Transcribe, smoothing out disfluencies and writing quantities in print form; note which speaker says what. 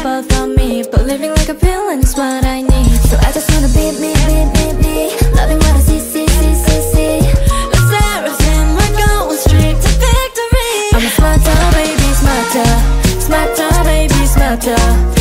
Speaker 1: both on me, but living like a villain is what I need. So I just wanna be me, loving what I see. The seraphim, we're going straight to victory. I'm a smarter, baby, smarter, smarter, baby, smarter.